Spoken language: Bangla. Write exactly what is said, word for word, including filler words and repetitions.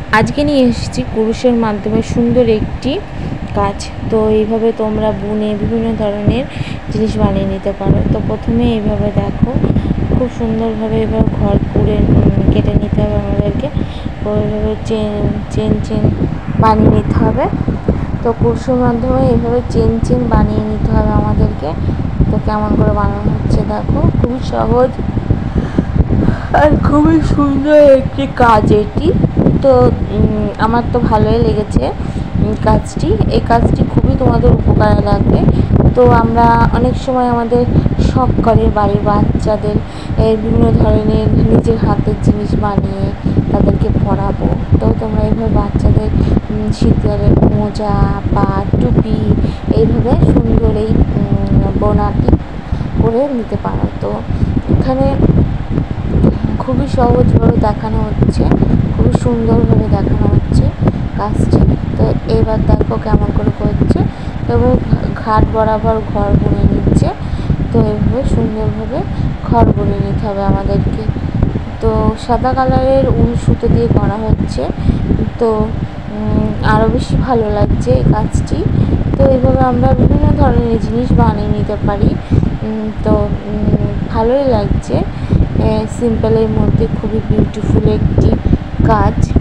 আজকে নিয়ে এসেছি কুরুশের মাধ্যমে সুন্দর একটি কাজ। তো এইভাবে তোমরা বুনে বিভিন্ন ধরনের জিনিস বানিয়ে নিতে পারো। তো প্রথমে এইভাবে দেখো, খুব সুন্দরভাবে এবার ঘর কুড়ে কেটে নিতে হবে আমাদেরকে। ওইভাবে চেন চেন চেন বানিয়ে নিতে হবে। তো কুরুশের মাধ্যমে এইভাবে চেন চেন বানিয়ে নিতে হবে আমাদেরকে। তো কেমন করে বানানো হচ্ছে দেখো, খুবই সহজ আর খুবই সুন্দর একটি কাজ এটি। তো আমার তো ভালোই লেগেছে কাজটি। এই কাজটি খুবই তোমাদের উপকারে লাগবে। তো আমরা অনেক সময় আমাদের শখ করে বাড়ির বাচ্চাদের বিভিন্ন ধরনের নিজের হাতের জিনিস বানিয়ে তাদেরকে পরাবো। তো তোমরা এইভাবে বাচ্চাদের শীতকালের মোজা বা টুপি এইভাবে সুন্দর এই বোনাটি করে নিতে পারো। তো এখানে খুবই সহজভাবে দেখানো হচ্ছে, খুবই সুন্দরভাবে দেখানো হচ্ছে কাজটি। তো এবার দেখো কেমন করে করছে। এবার ঘাট বরাবর ঘর বুনে নিচ্ছে। তো এইভাবে সুন্দরভাবে ঘর বুনে নিতে হবে আমাদেরকে। তো সাদা কালারের উল সুতো দিয়ে করা হচ্ছে। তো আরও বেশি ভালো লাগছে এই কাজটি। তো এইভাবে আমরা বিভিন্ন ধরনের জিনিস বানিয়ে নিতে পারি। তো ভালোই লাগছে, সিম্পলের মধ্যে খুবই বিউটিফুল একটি কাজ।